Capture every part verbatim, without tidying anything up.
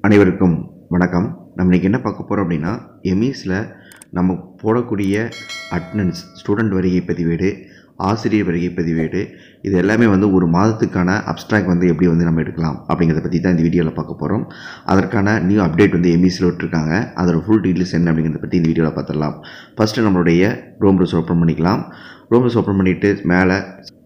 அனைவருக்கும் வணக்கம். நம்ம இன்றைக்கி என்ன பார்க்க போகிறோம் அப்படின்னா, எமிஸில் நம்ம போடக்கூடிய அட்டெண்டன்ஸ், ஸ்டூடெண்ட் வருகை பதிவேடு, ஆசிரியர் வருகை பதிவேடு, இது எல்லாமே வந்து ஒரு மாதத்துக்கான அப்ஸ்ட்ராக்ட் வந்து எப்படி வந்து நம்ம எடுக்கலாம் அப்படிங்கிறத பற்றி தான் இந்த வீடியோவில் பார்க்க போகிறோம். அதற்கான நியூ அப்டேட் வந்து எமிஸில் விட்டுருக்காங்க. அதோட ஃபுல் டீட்டெயில்ஸ் என்ன அப்படிங்கிறத பற்றி இந்த வீடியோவில் பார்த்துடலாம். ஃபஸ்ட்டு நம்மளுடைய க்ரோம் ப்ரௌசர் ஓப்பன் பண்ணிக்கலாம். க்ரோம் ப்ரௌசர் ஓப்பன் பண்ணிவிட்டு மேலே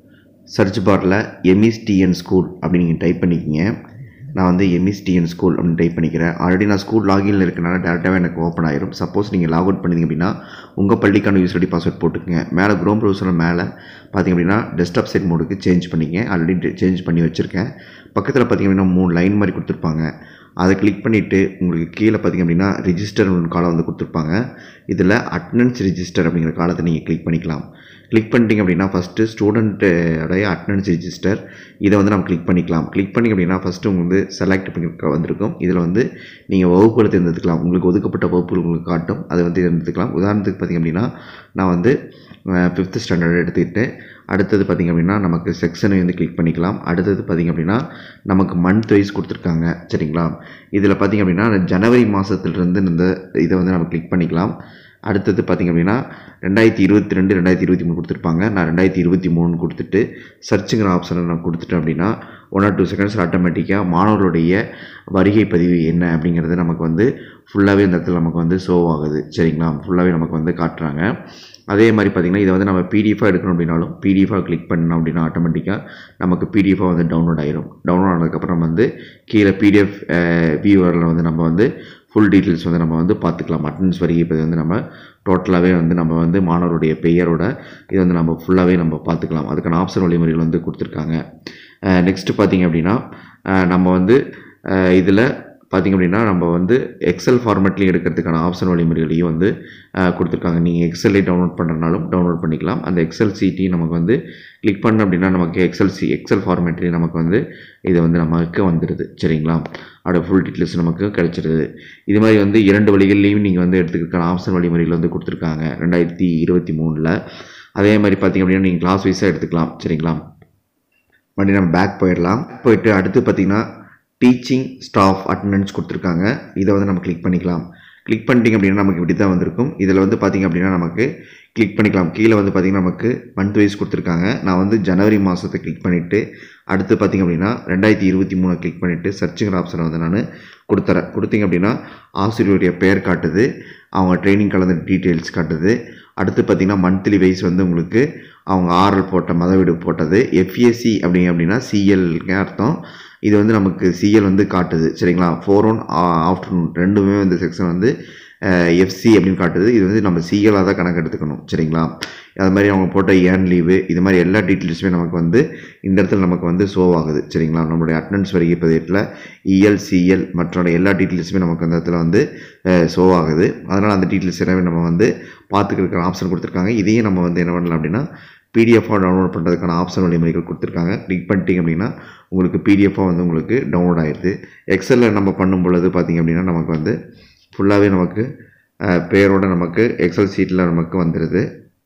சர்ச் பாரில் எமிஸ் டிஎன் ஸ்கூல் அப்படின்னு நீங்கள் டைப் பண்ணிக்கிங்க. நான் வந்து எமிஸ் டிஎன் ஸ்கூல் அப்படின்னு டைப் பண்ணிக்கிறேன். ஆல்ரெடி நான் ஸ்கூல் லாகின்ல இருக்கனால டேரெக்டாகவே எனக்கு ஓப்பன் ஆயிரும். சப்போஸ் நீங்கள் லாக் அவுட் பண்ணிங்க அப்படின்னா உங்கள் பள்ளிக்கான யூசர் ஐடி பாஸ்வேர்ட் போட்டுக்கங்க. மேலே க்ரோம் ப்ரௌசரில் மேலே பார்த்திங்க அப்படின்னா டெஸ்க்டாப் செட் மோடுக்கு சேஞ்ச் பண்ணிங்க. ஆல்ரெடி சேஞ்ச் பண்ணி வச்சுருக்கேன். பக்கத்தில் பார்த்திங்க அப்படின்னா மூணு லைன் மாதிரி கொடுத்துருப்பாங்க. அதை கிளிக் பண்ணிவிட்டு உங்களுக்கு கீழே பார்த்திங்க அப்படின்னா ரிஜிஸ்டர் ஒன்று காலம் வந்து கொடுத்துருப்பாங்க. இதில் அட்டெண்டன்ஸ் ரிஜிஸ்டர் அப்படிங்கிற காலத்தை நீங்கள் கிளிக் பண்ணிக்கலாம். கிளிக் பண்ணிட்டீங்க அப்படின்னா ஃபஸ்ட்டு ஸ்டூடெண்ட்டோடைய அட்டெண்டன்ஸ் ரிஜிஸ்டர் இதை வந்து நம்ம கிளிக் பண்ணிக்கலாம். கிளிக் பண்ணிங்க அப்படின்னா ஃபஸ்ட்டு உங்களுக்கு வந்து செலக்ட் பண்ணி வந்திருக்கும். இதில் வந்து நீங்கள் வகுப்புகளை தேர்ந்தெடுத்துக்கலாம். உங்களுக்கு ஒதுக்கப்பட்ட வகுப்புகள் உங்களுக்கு காட்டும், அதை வந்து தேர்ந்தெடுத்துக்கலாம். உதாரணத்துக்கு பார்த்திங்க அப்படின்னா நான் வந்து ஃபிஃப்த் ஸ்டாண்டர்ட் எடுத்துக்கிட்டு அடுத்தது பார்த்திங்க அப்படின்னா நமக்கு செக்ஷனை வந்து கிளிக் பண்ணிக்கலாம். அடுத்தது பார்த்திங்க அப்படின்னா நமக்கு மந்த் வைஸ் கொடுத்துருக்காங்க. சரிங்களா, இதில் பார்த்திங்க அப்படின்னா ஜனவரி மாதத்துலேருந்து இந்த இதை வந்து நம்ம கிளிக் பண்ணிக்கலாம். அடுத்தது பார்த்திங்க அப்படின்னா ரெண்டாயிரத்தி இருபத்தி ரெண்டு ரெண்டாயிரத்தி இருபத்தி மூணு கொடுத்துருப்பாங்க. நான் ரெண்டாயிரத்தி இருபத்தி மூணு கொடுத்துட்டு சர்ச்சுங்கிற ஆப்ஷனை நான் கொடுத்துட்டேன் அப்படின்னா ஒன் ஆர் டூ செகண்ட்ஸ் ஆட்டோமேட்டிக்காக மாணவருடைய வருகை பதிவு என்ன அப்படிங்கிறது நமக்கு வந்து ஃபுல்லாகவே இந்த இடத்துல நமக்கு வந்து ஷோ ஆகுது. சரிங்களா, ஃபுல்லாகவே நமக்கு வந்து காட்டுறாங்க. அதே மாதிரி பார்த்திங்கன்னா இதை வந்து நம்ம பிடிஎஃபாக எடுக்கணும் அப்படின்னாலும் பிடிஎஃபாக கிளிக் பண்ணோம் அப்படின்னா ஆட்டோமேட்டிக்காக நமக்கு பிடிஎஃபாக வந்து டவுன்லோட் ஆயிரும். டவுன்லோட் ஆனதுக்கப்புறம் வந்து கீழே பிடிஎஃப் வியூவரில் வந்து நம்ம வந்து ஃபுல் டீட்டெயில்ஸ் வந்து நம்ம வந்து பார்த்துக்கலாம். அட்டெண்டன்ஸ் வருகை பதிவு வந்து நம்ம டோட்டலாகவே வந்து நம்ம வந்து மாணவருடைய பெயரோட இது வந்து நம்ம ஃபுல்லாகவே நம்ம பார்த்துக்கலாம். அதுக்கான ஆப்ஷன் வழிமுறைகள் வந்து கொடுத்துருக்காங்க. நெக்ஸ்ட்டு பார்த்திங்க அப்படின்னா நம்ம வந்து இதில் பார்த்திங்க அப்படின்னா நம்ம வந்து எக்ஸல் ஃபார்மேட்லேயும் எடுக்கிறதுக்கான ஆப்ஷன் வழிமுறைகளையும் வந்து கொடுத்துருக்காங்க. நீங்கள் எக்ஸல்லே டவுன்லோட் பண்ணுறனாலும் டவுன்லோட் பண்ணிக்கலாம். அந்த எக்ஸல் சீட்டையும் நமக்கு வந்து கிளிக் பண்ண அப்படின்னா நமக்கு எக்ஸல் சி எக்ஸல் ஃபார்மேட்லேயும் நமக்கு வந்து இது வந்து நமக்கு வந்துடுது. சரிங்களா, அதோட ஃபுல் டீட்டெயில்ஸ் நமக்கு கிடைச்சிடுது. இது மாதிரி வந்து இரண்டு வழிகள்லையும் நீங்கள் வந்து எடுத்துக்கிறதுக்கான ஆப்ஷன் வழிமுறைகள் வந்து கொடுத்துருக்காங்க ரெண்டாயிரத்தி இருபத்தி மூணில். அதே மாதிரி பார்த்திங்க அப்படின்னா நீங்கள் கிளாஸ் வைஸாக எடுத்துக்கலாம். சரிங்களா, மறுபடியும் நம்ம பேக் போயிடலாம். போயிட்டு அடுத்து பார்த்திங்கன்னா டீச்சிங் ஸ்டாஃப் அட்டெண்டன்ஸ் கொடுத்துருக்காங்க. இதை வந்து நம்ம கிளிக் பண்ணிக்கலாம். கிளிக் பண்ணிட்டீங்க அப்படின்னா நமக்கு இப்படி தான் வந்திருக்கும். இதில் வந்து பார்த்திங்க அப்படின்னா நமக்கு கிளிக் பண்ணிக்கலாம். கீழே வந்து பார்த்திங்கன்னா நமக்கு மந்த் வைஸ் கொடுத்துருக்காங்க. நான் வந்து ஜனவரி மாதத்தை கிளிக் பண்ணிவிட்டு அடுத்து பார்த்திங்க அப்படின்னா ரெண்டாயிரத்தி இருபத்தி மூணு கிளிக் பண்ணிவிட்டு சர்ச்சுங்கிற ஆப்ஷனை வந்து நான் கொடுத்துறேன். கொடுத்திங்க அப்படின்னா ஆசிரியருடைய பெயர் காட்டுது, அவங்க ட்ரைனிங் கலந்த டீட்டெயில்ஸ் காட்டுது. அடுத்து பார்த்திங்கன்னா மந்த்லி வைஸ் வந்து உங்களுக்கு அவங்க ஆர்எல் போட்ட மதவீடு போட்டது. எஃப்ஏசி அப்படிங்க அப்படின்னா சிஎல்ங்க அர்த்தம். இது வந்து நமக்கு சிஎல் வந்து காட்டுது. சரிங்களா, ஃபோர் ஒன் ஆஃப்டர்நூன் ரெண்டுமே வந்து செக்ஷன் வந்து எஃப்சி அப்படின்னு காட்டுது. இது வந்து நம்ம சிஎல்லாக தான் கணக்கு எடுத்துக்கணும். சரிங்களா, அது மாதிரி அவங்க போட்ட ஏர்ன் லீவு இது மாதிரி எல்லா டீட்டெயில்ஸுமே நமக்கு வந்து இந்த இடத்துல நமக்கு வந்து ஷோ ஆகுது. சரிங்களா, நம்மளுடைய அட்டெண்டன்ஸ் வருகை பதிவேட்டில் இஎல் சிஎல் மற்ற எல்லா டீட்டெயில்ஸுமே நமக்கு அந்த இடத்துல வந்து ஷோ ஆகுது. அதனால் அந்த டீட்டெயில்ஸ் எல்லாமே நம்ம வந்து பார்த்துக்கிறதுக்கான ஆப்ஷன் கொடுத்துருக்காங்க. இதையும் நம்ம வந்து என்ன பண்ணலாம் அப்படின்னா பிடிஎஃபாக டவுன்லோட் பண்ணுறதுக்கான ஆப்ஷன் வழிமுறைகள் கொடுத்துருக்காங்க. கிளிக் பண்ணிட்டீங்க அப்படின்னா உங்களுக்கு பிடிஎஃபாக வந்து உங்களுக்கு டவுன்லோட் ஆகிடுது. எக்ஸலில் நம்ம பண்ணும் பொழுது பார்த்திங்க அப்படின்னா நமக்கு வந்து ஃபுல்லாகவே நமக்கு பேரோட நமக்கு எக்ஸல் சீட்டில் நமக்கு வந்துடுது.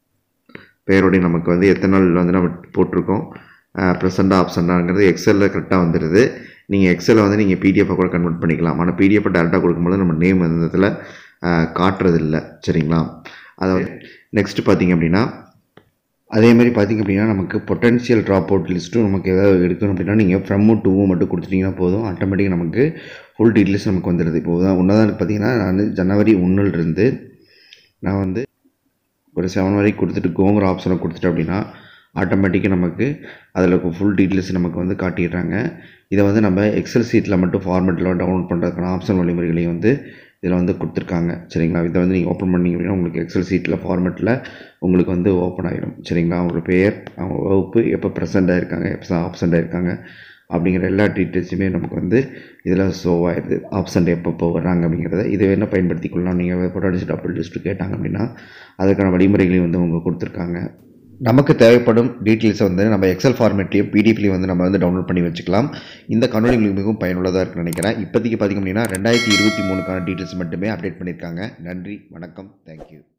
பேரோடைய நமக்கு வந்து எத்தனை நாள் வந்து நம்ம போட்டிருக்கோம் ப்ரெசண்டாக ஆப்ஷனாங்கிறது எக்ஸலில் கரெக்டாக வந்துடுது. நீங்கள் எக்ஸலில் வந்து நீங்கள் பிடிஎஃபாக கூட கன்வெர்ட் பண்ணிக்கலாம். ஆனால் பிடிஎஃபாக டேரெக்டாக கொடுக்கும்போது நம்ம நேம் வந்து இதில் காட்டுறதில்லை. சரிங்களா, அதாவது நெக்ஸ்ட்டு பார்த்திங்க அப்படின்னா அதே மாதிரி பார்த்திங்க அப்படின்னா நமக்கு பொட்டன்ஷியல் ட்ராப் அவுட் லிஸ்ட்டும் நமக்கு ஏதாவது எடுக்கணும் அப்படின்னா நீங்கள் ஃப்ரம்மும் டூவும் மட்டும் கொடுத்துட்டிங்கன்னா போதும். ஆட்டோமேட்டிக்காக நமக்கு ஃபுல் டீட்டெயில்ஸ் நமக்கு வந்துடுது. இப்போ ஒன்றாவது பார்த்திங்கன்னா நான் ஜனவரி ஒன்றுலேருந்து நான் வந்து ஒரு செவன் வரைக்கும் கொடுத்துட்டு கோங்கிற ஆப்ஷனை கொடுத்துட்டு அப்படின்னா ஆட்டோமேட்டிக்காக நமக்கு அதில் ஃபுல் டீட்டெயில்ஸ் நமக்கு வந்து காட்டிடுறாங்க. இதை வந்து நம்ம எக்ஸல் சீட்டில் மட்டும் ஃபார்மேட்டில் டவுன்லோட் பண்ணுறதுக்கான ஆப்ஷன் வழிமுறைகளையும் வந்து இதில் வந்து கொடுத்துருக்காங்க. சரிங்களா, இதை வந்து நீங்கள் ஓப்பன் பண்ணிங்க அப்படின்னா உங்களுக்கு எக்ஸல் சீட்டில் ஃபார்மேட்டில் உங்களுக்கு வந்து ஓப்பன் ஆகிடும். சரிங்களா, அவங்களோட பெயர், அவங்க வகுப்பு, எப்போ ப்ரெசென்ட் ஆகிருக்காங்க, எப்போ ஆப்சென்ட் ஆகிருக்காங்க அப்படிங்கிற எல்லா டீட்டெயில்ஸுமே நமக்கு வந்து இதில் ஷோ ஆகிடுது. ஆப்சென்ட் எப்போ வர்றாங்க அப்படிங்கிறத இதை என்ன பயன்படுத்திக்கொள்ளலாம். நீங்கள் பொட்டன்ஷியல் ட்ராப் அவுட் லிஸ்ட்டு கேட்டாங்க அப்படின்னா அதுக்கான வழிமுறைகளையும் வந்து அவங்க கொடுத்துருக்காங்க. நமக்கு தேவைப்படும் டீட்டெயில்ஸை வந்து நம்ம எக்ஸல் ஃபார்மேட்லேயும் பிடிஎஃப்லேயும் வந்து நம்ம வந்து டவுன்லோட் பண்ணி வச்சுக்கலாம். இந்த காணொலி உங்களுக்கு மிகவும் பயனுள்ளதாக இருக்குன்னு நினைக்கிறேன். இப்போதைக்கு பார்த்திங்க அப்படின்னா ரெண்டாயிரத்தி இருபத்தி மூணுக்கான டீட்டெயில்ஸ் மட்டுமே அப்டேட் பண்ணியிருக்காங்க. நன்றி, வணக்கம், தேங்க்யூ.